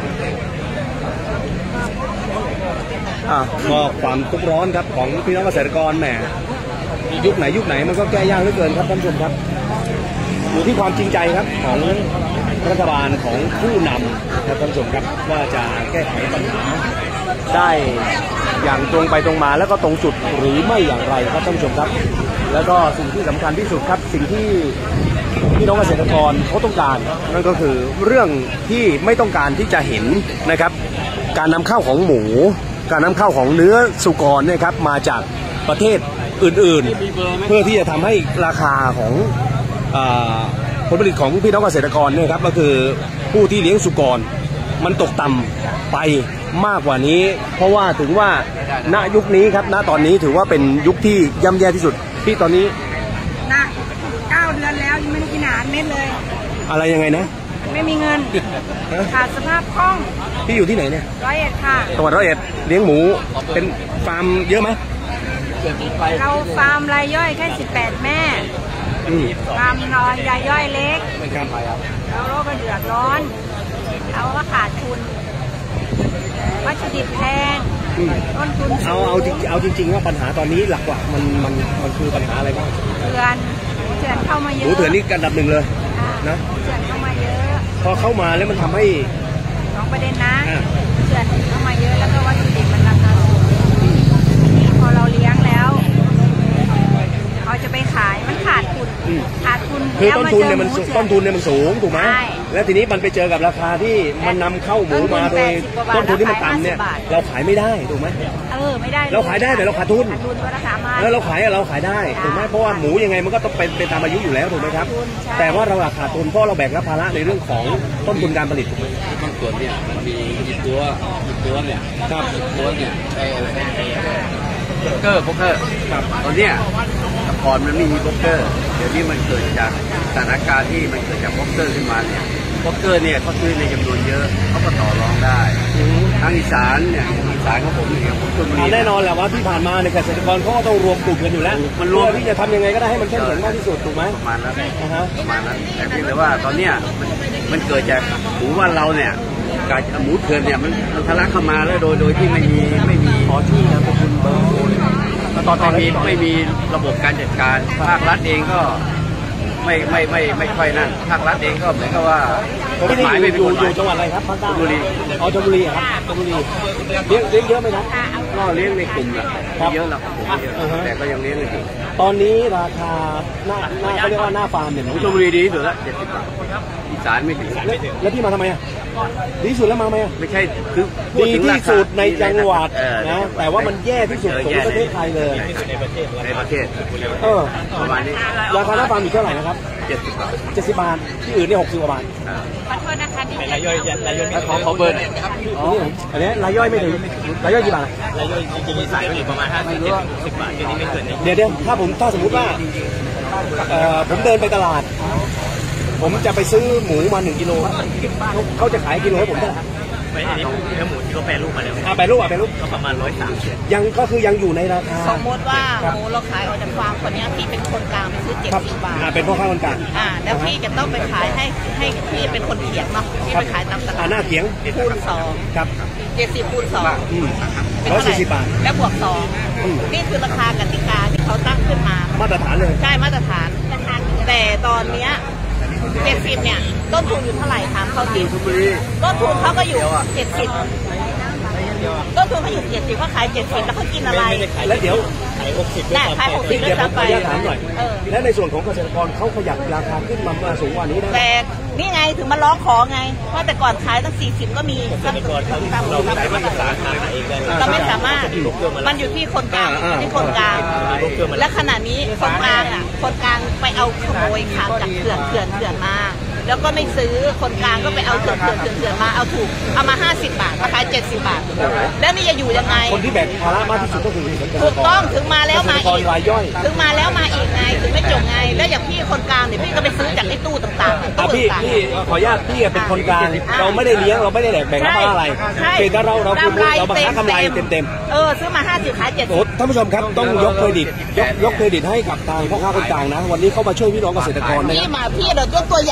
อ่ะก็ความทุกข์ร้อนครับของพี่น้องเกษตรกรแหมยุคไหนยุคไหนมันก็แก้ยากเหลือเกินครับท่านผู้ชมครับอยู่ที่ความจริงใจครับของรัฐบาลของผู้นำครับท่านผู้ชมครับว่าจะแก้ไขปัญหาได้อย่างตรงไปตรงมาแล้วก็ตรงจุดหรือไม่อย่างไรครับท่านผู้ชมครับแล้วก็สิ่งที่สำคัญที่สุดครับสิ่งที่พี่น้องเกษตรกรเขาต้องการนั่นก็คือเรื่องที่ไม่ต้องการที่จะเห็นนะครับการนำเข้าของหมูการนำเข้าของเนื้อสุกรเนี่ยครับมาจากประเทศอื่นๆเพื่อที่จะทำให้ราคาของผลผลิตของพี่น้องเกษตรกรเนี่ยครับก็คือผู้ที่เลี้ยงสุกรมันตกต่ำไปมากกว่านี้เพราะว่าถึงว่าณยุคนี้ครับณตอนนี้ถือว่าเป็นยุคที่ย่ำแย่ที่สุดที่ตอนนี้นะเก้าเดือนแล้วยังไม่ได้กินอาหารเม็ดเลยอะไรยังไงนะไม่มีเงินขาดสภาพคล่องพี่อยู่ที่ไหนเนี่ยร้อยเอ็ดค่ะจังหวัดร้อยเอ็ดเลี้ยงหมูเป็นฟาร์มเยอะไหมเราฟาร์มรายย่อยแค่สิบแปดแม่ฟาร์มน้อยรายย่อยเล็กเราโรคก็เดือดร้อนเราก็ขาดทุนวัตถุดิบแพงต้นทุนเอาเอาจริงเอาจริงๆว่าปัญหาตอนนี้หลักๆมันมันมันคือปัญหาอะไรบ้างเถื่อนเถื่อนเข้ามาเยอะหมูเถื่อนนี่อันดับหนึ่งเลยนะเถื่อนเข้ามาเยอะพอเข้ามาแล้วมันทำให้สองประเด็นนะเถื่อนเข้ามาเยอะแล้วก็วัตถุดิบมันราคาสูงพอเราเลี้ยงแล้วเขาจะไปขายมันขาดทุนขาดทุนคือต้นทุนเนี่ยมันต้นทุนเนี่ยมันสูงถูกไหมแล้วทีนี้มันไปเจอกับราคาที่มันนำเข้าหมูมาโดยต้นทุนที่มันต่ำเนี่ยเราขายไม่ได้ถูกไหมเออไม่ได้เราขายได้แต่เราขาดทุนขาดทุนก็ราคามาแล้วเราขายเราขายได้ถูกไหมเพราะว่าหมูยังไงมันก็ต้องเป็นไปตามอายุอยู่แล้วถูกไหมครับแต่ว่าเราขาดทุนเพราะเราแบกรับภาระในเรื่องของต้นทุนการผลิตถูกไหมบางส่วนเนี่ยมันมีมีตัวมีตัวเนี่ยครับตัวเนี่ยไอ้ไอ้เกอร์โป๊กเกอร์ครับตอนเนี้ยก่อนมันไม่มีโป๊กเกอร์เดี๋ยวนี้มันเกิดจากสถานการณ์ที่มันเกิดจากโป๊กเกอร์ขึ้นมาเนี่ยโป๊กเกอร์เนี่ยเขาซื้อในจำนวนเยอะเขาก็ต่อรองได้ทางอีสานเนี่ยอีสานของผมเนี่ยผมชลบุรีแน่นอนแหละว่าที่ผ่านมาในเกษตรกรเขาก็ต้องรวมกลุ่มกันอยู่แล้วมันรวมที่จะทำยังไงก็ได้ให้มันเข้มแข็งมากที่สุดถูกไหมประมาณนั้นประมาณนั้นแต่เพียงแต่ว่าตอนเนี้ยมันเกิดจากหมูบ้านเราเนี่ยการหมูเถื่อนเนี่ยมันทะลักเข้ามาแล้วโดยโดยที่ไม่มีไม่มีขอชื่อนามสกุลเบอร์โทรตอนไม่มีไม่มีระบบการจัดการภาครัฐเองก็ไม่ไม่ไม่ไม่ค่อยนั่นภาครัฐเองก็เหมือนกับว่ากฎหมายไม่เป็นกฎหมายอยู่จังหวัดอะไรครับภาคใต้ชลบุรีอ๋อชลบุรีครับชลบุรีเลี้ยงเลี้ยงเยอะไหมครับก็เลี้ยงในกลุ่มแหละเยอะแล้วผมเยอะแต่ก็ยังเลี้ยงอยู่ตอนนี้ราคาหน้าหน้าเขาเรียกว่าหน้าฟาร์มเนี่ยชลบุรีดีที่สุดละเจ็ดสิบบาทอีสานไม่ถึงแล้วพี่มาทำไมอ่ะดีที่สุดแล้วมาไหมไม่ใช่คือดีที่สุดในจังหวัดนะแต่ว่ามันแย่ที่สุดของประเทศไทยเลยในประเทศเออประมาณนี้ราคาหน้าฟาร์มอยู่เท่าไหร่นะครับเจ็ดสิบบาทเจ็ดสิบบาทที่อื่นเนี่ยหกสิบกว่าบาทขอโทษนะคะที่รายย่อยรายย่อยขอขอเบิร์นอันนี้รายย่อยไม่ถึงรายย่อยกี่บาทรายย่อยจริงๆมีสายอยู่ประมาณห้าสิบเจ็ดสิบบาทที่นี่ไม่เกินเดี๋ยวเดี๋ยวถ้าผมถ้าสมมติว่าผมเดินไปตลาดผมจะไปซื้อหมูมาหนึ่งกิโลเขาจะขายกิโลให้ผมเท่าไหร่ไม่อันนี้เนื้อหมูที่เขาแปรรูปมาแล้วอ่าแปรรูปอ่ะแปรรูปก็ประมาณร้อยสามสิบยังก็คือยังอยู่ในราคาสมมติว่าหมูเราขายออกจากฟาร์มคนนี้พี่เป็นคนกลางไปซื้อเจ็ดสิบบาทอ่าเป็นพ่อค้าคนกลางอ่าแล้วพี่จะต้องไปขายให้ให้พี่เป็นคนเขียงเนาะพี่ไปขายตามตลาดอ่าหน้าเขียงคูณสองครับเจ็ดสิบคูณสองร้อยสี่สิบบาทแล้วบวกสองนี่คือราคากติกาที่เขาตั้งขึ้นมามาตรฐานเลยใช่มาตรฐานแต่ตอนเนี้ยเจ็ดสิบเนี่ยต้นทุนอยู่เท่าไหร่ถามเขาสิต้นทุนเขาก็อยู่เจ็ดสิบต้นทุนเขาอยู่เจ็ดสิบเขาขายเจ็ดสิบแล้วเขากินอะไรแล้วเดี๋ยวขายหกสิบได้ขายหกสิบด้วยซ้ำไปถามหน่อยและในส่วนของเกษตรกรเขาขยับราคาขึ้นมาสูงกว่านี้ได้แต่นี่ไงถึงมาร้องขอไงเพราะแต่ก่อนขายตั้งสี่สิบก็มีเราขายมาตรฐานขายเองเราไม่สามารถมันอยู่ที่คนกลางที่คนกลางและขณะนี้คนกลางอ่ะคนกลางไปเอาขโมยขาจากเขื่อนเขื่อนเขื่อนมาแล้วก็ไม่ซื้อคนกลางก็ไปเอาเถื่อนเถื่อนเถื่อนเถื่อนมาเอาถูกเอามาห้าสิบบาทมาขายเจ็ดสิบบาทแล้วนี่จะอยู่ยังไงคนที่แบกภาระมากที่สุดก็คือถูกต้องถึงมาแล้วมาอีกรายย่อยถึงมาแล้วมาอีกไงถึงไม่จบไงแล้วอย่างพี่คนกลางเนี่ยพี่ก็ไปซื้อจากไอ้ตู้ต่างๆตู้พี่พี่ขออนุญาตพี่เป็นคนกลางเราไม่ได้เลี้ยงเราไม่ได้แบกแบกรับภาระอะไรเป็นแต่เราเราคือเราบังคับกำไรเต็มๆเออซื้อมาห้าสิบขายเจ็ดสิบท่านผู้ชมครับต้องยกเครดิตยกยกเครดิตให้กับทางพ่อค้าคนกลางนะวันนี้เข้ามาช่วยพี่น้องเกษตรกรนะพี่มาพี่เดี๋ยวยกตัวอย่างพี่ไป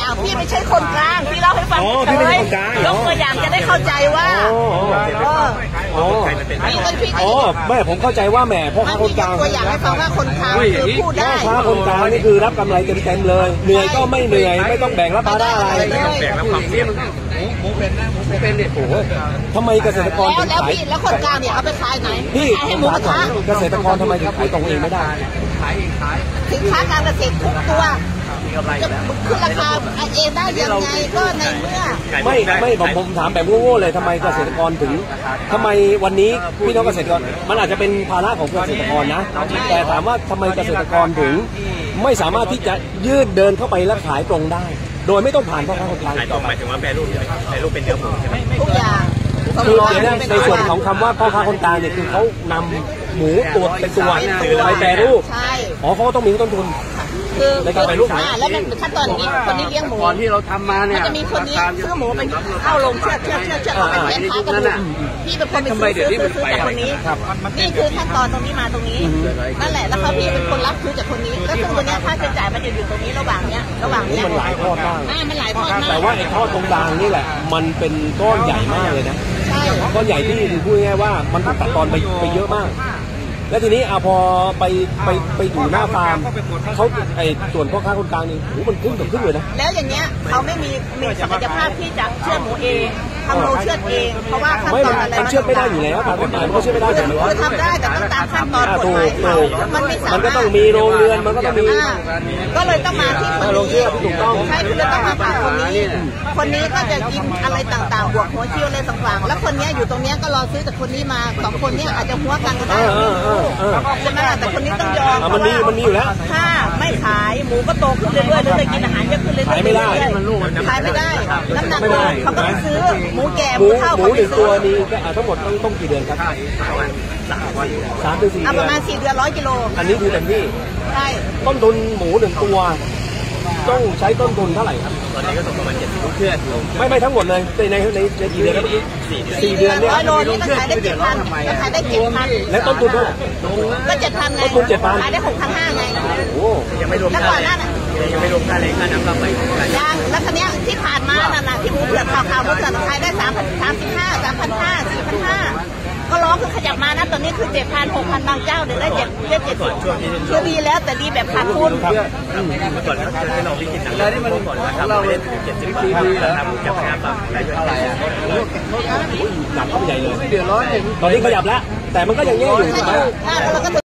ใช่คนกลางพี่เล่าให้ฟังเลยยกตัวอย่างจะได้เข้าใจว่าอ๋อพี่ก็พี่ก็อ๋อแม่ผมเข้าใจว่าแม่พ่อค้าคนกลางตัวอย่างให้ฟังว่าคนกลางคือพูดได้พ่อค้าคนกลางนี่คือรับกำไรเต็มๆเลยเหนื่อยก็ไม่เหนื่อยไม่ต้องแบ่งรับภาระอะไรไม่ต้องแบ่งรับความเสี่ยงหมูเป็นนะหมูเป็นเนี่ยโอ้โหทำไมเกษตรกรถึงแล้วขายพี่แล้วคนกลางเนี่ยเอาไปขายไหนพี่ขายให้หมูกระทะเกษตรกรทำไมถึงขายตรงเองไม่ได้ขายเองขายสินค้าการเกษตรทุกตัวจะขึ้นราคาเองได้ยังไงก็ในเมื่อไม่ไม่ผมผมถามแบบโง่ๆเลยทำไมเกษตรกรถึงทำไมวันนี้พี่น้องเกษตรกรมันอาจจะเป็นภาระของเกษตรกรนะแต่ถามว่าทำไมเกษตรกรถึงไม่สามารถที่จะยืดเดินเข้าไปและขายตรงได้โดยไม่ต้องผ่านพ่อค้าคนกลางขายตรงหมายถึงว่าแปรรูปแปรรูปเป็นเนื้อหมูใช่ไหมทุกอย่างคือเดี๋ยวนะในส่วนของคำว่าพ่อค้าคนกลางเนี่ยคือเขานำหมูตัวเป็นตัวไปแปรรูปอ๋อเขาต้องมีต้นทุนคือในการไปรูปอ่าแล้วมันขั้นตอนนี้คนนี้เลี้ยงหมูก่อนที่เราทำมาเนี่ยมันจะมีคนนี้ซื้อหมูเป็นเข้าลงเชือดเชือดเชือดเชือดเอาไปแยกขายกันพี่เป็นคนไปซื้อซื้อซื้อจากคนนี้นี่คือขั้นตอนตรงนี้มาตรงนี้นั่นแหละแล้วเขาพี่เป็นคนรับซื้อจากคนนี้แล้วซึ่งตัวนี้ค่าใช้จ่ายมันจะอยู่ตรงนี้ระหว่างเนี้ยระหว่างเนี้ยมันหลายทอดมากมันหลายทอดมากแต่ว่าไอ้ทอดตรงกลางนี่แหละมันเป็นก้อนใหญ่มากเลยนะก้อนใหญ่ที่พูดง่ายๆว่ามันถูกตัดตอนไปไปเยอะมากแล้วทีนี้อ่ะพอไปไปไปอยู่หน้าฟาร์มเขาไอ้ส่วนพ่อค้าคนกลางนี่โหมันขึ้นกับขึ้นเลยนะแล้วอย่างเงี้ยเขาไม่มีมีศักยภาพที่จะเชือดหมูเองทำโรงเชือดเองเพราะว่าขั้นตอนอะไรมันเชือดไม่ได้อยู่แล้วตามกฎหมายมันก็เชือดไม่ได้อยู่แล้วคือทำได้แต่ต้องตามขั้นตอนกฎหมายเขามันไม่สามารถมันก็ต้องมีโรงเรือนมันก็ต้องมีก็เลยต้องมาที่คนนี้ถูกต้องใช่คือเลยต้องมาผ่านคนนี้คนนี้ก็จะกินอะไรต่างๆบวกหัวเชี่ยวอะไรต่างๆแล้วคนนี้อยู่ตรงนี้ก็รอซื้อจากคนนี้มาสองคนนี้อาจจะหัวกันก็ได้ใช่ไหมแต่คนนี้ต้องยอมมันมีมันมีอยู่แล้วถ้าไม่ขายหมูก็โตขึ้นเรื่อยๆเลยกินอาหารเยอะขึ้นเรื่อยๆขายไม่ได้ขายไม่ได้น้ำหนักลงเขาก็ไปซื้อหมูแก่หมูเท่าหมูหนึ่งตัวนี้ทั้งหมดต้องต้องกี่เดือนครับสามถึงสี่เดือนประมาณสี่เดือนร้อยกิโลอันนี้คือเต็มที่ใช่ต้นทุนหมูหนึ่งตัวต้องใช้ต้นทุนเท่าไหร่ครับตอนนี้ก็ตกประมาณเจ็ดสิบลูกเชือดไม่ไม่ทั้งหมดเลยในในในในกี่เดือนครับสี่เดือนเนี่ยร้อยโลนี่ก็ขายได้เจ็ดพันก็ขายได้เจ็ดพันและต้นทุนเท่าไหร่ก็เจ็ดพันไงต้นทุนเจ็ดพันขายได้หกพันห้าไงโอ้ยังไม่รวมค่าแรงยังไม่รวมค่าแรงค่าน้ำค่าไฟยังแล้วคันนี้ที่ผ่านมาน่ะนะที่หมูเผือกข่าวข่าวหมูเผือกขายได้สามพันสามสิบห้าสามพันห้าสี่พันห้าก็ร้องคือขยับมานะตอนนี้คือเจ็ดพันหกพันบางเจ้าเดี๋ยวได้เจ็ดได้เจ็ดสิบคือดีแล้วแต่ดีแบบขาดทุนก่อนให้เราพิจารณาแล้วที่มันก่อนว่าเราเล่นเจ็ดสิบปีแล้วทำจับงานแบบเท่าไหร่อ่ะหนักเข้าไปใหญ่เลยเดือดร้อนตอนนี้ขยับแล้วแต่มันก็ยังแย่อยู่ใช่ไหม